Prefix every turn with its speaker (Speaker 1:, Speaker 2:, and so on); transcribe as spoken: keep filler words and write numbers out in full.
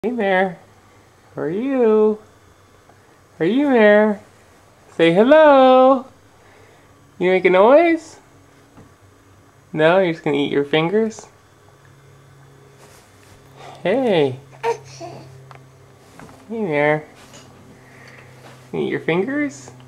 Speaker 1: Hey there. How are you? Are you there? Say hello. You make a noise? No, you're just gonna eat your fingers? Hey. Hey there. Eat your fingers?